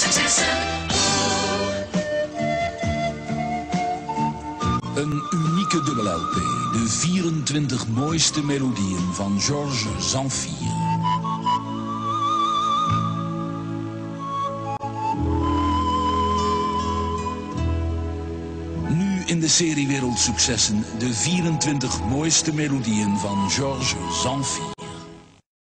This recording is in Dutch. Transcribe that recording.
Een unieke dubbel LP. De 24 mooiste melodieën van Georges Zamfir. Nu in de serie Wereldsuccessen de 24 mooiste melodieën van Georges Zamfir.